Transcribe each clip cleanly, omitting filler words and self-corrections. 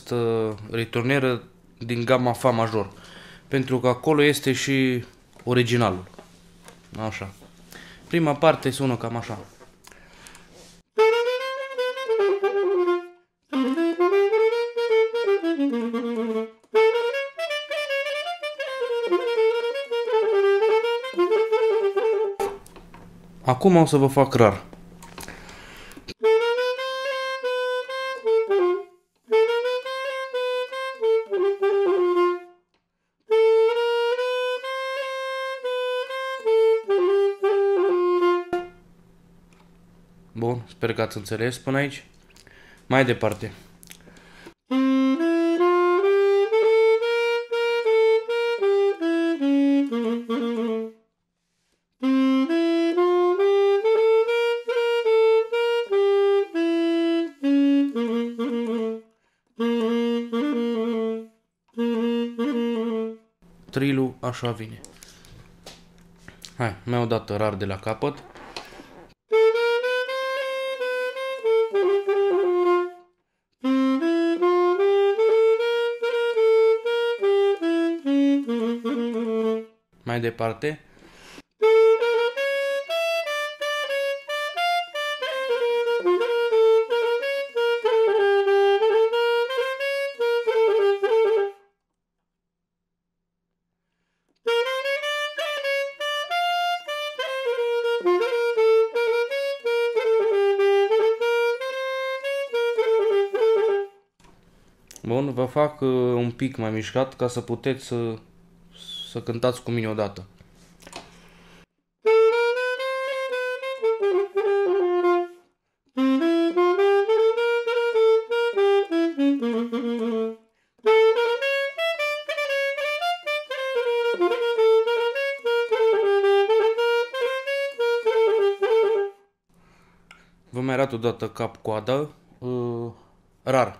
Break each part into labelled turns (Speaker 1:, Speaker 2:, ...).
Speaker 1: această ritornieră din gama Fa major, pentru că acolo este și originalul. Așa. Prima parte sună cam așa. Acum o să vă fac rar. Bun, sper că ați înțeles până aici. Mai departe. Trilul așa vine. Hai, mai o dată rar de la capăt. Mai departe. Bun, vă fac un pic mai mișcat ca să puteți să cântați cu mine odată. Vă mai arăt odată cap-coadă, rar.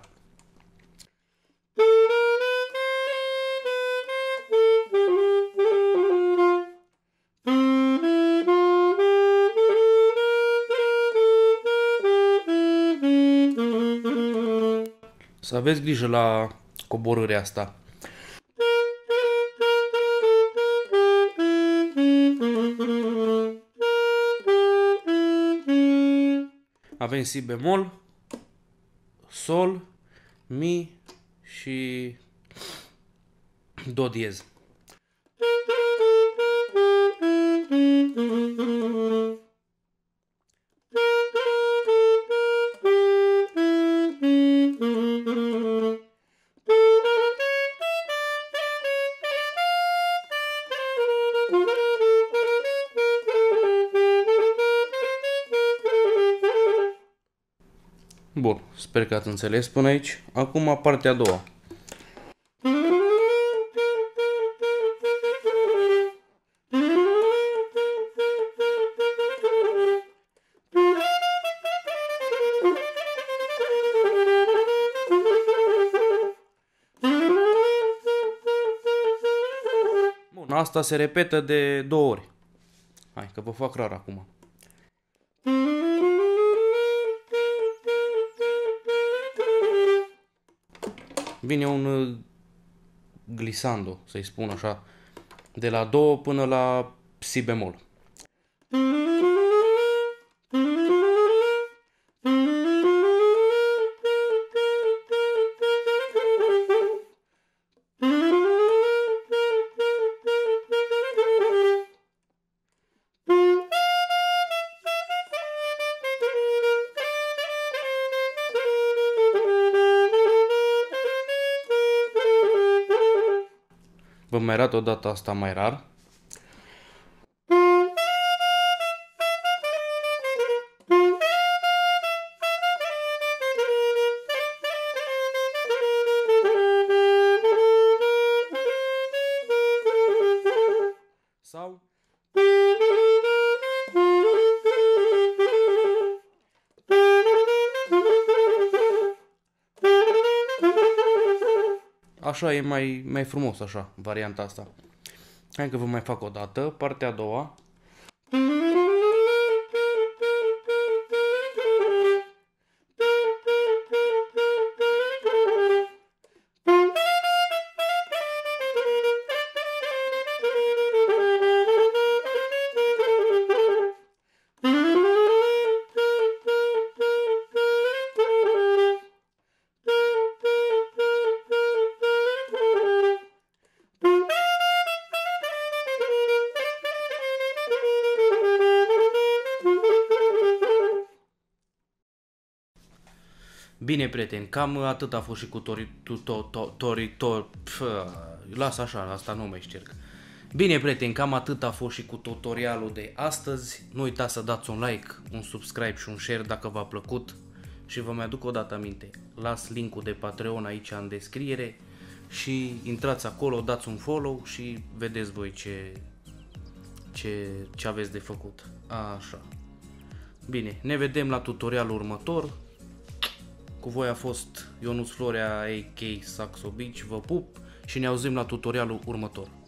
Speaker 1: Să aveți grijă la coborârea asta. Avem si bemol, sol, mi și do diez. Bun, sper că ați înțeles până aici. Acum partea a doua. Bun, asta se repetă de 2 ori. Hai că vă fac rar acum. Vine un glissando, să-i spun așa, de la do până la si bemol. Vă mai arăt o dată asta mai rar. Sau așa e mai frumos, așa, varianta asta. Hai că vă mai fac o dată, partea a doua. Bine, prieteni, cam atât a fost și cu lasă așa, asta nu mai șterg. Bine, prieteni, cam atât a fost și cu tutorialul de astăzi. Nu uitați să dați un like, un subscribe și un share dacă v-a plăcut. Și vă mai aduc o dată aminte, las linkul de Patreon aici în descriere și intrați acolo, dați un follow și vedeți voi ce aveți de făcut. Așa. Bine, ne vedem la tutorialul următor. Cu voi a fost Ionuț Florea, a.k.a. Saxo Beach, vă pup și ne auzim la tutorialul următor.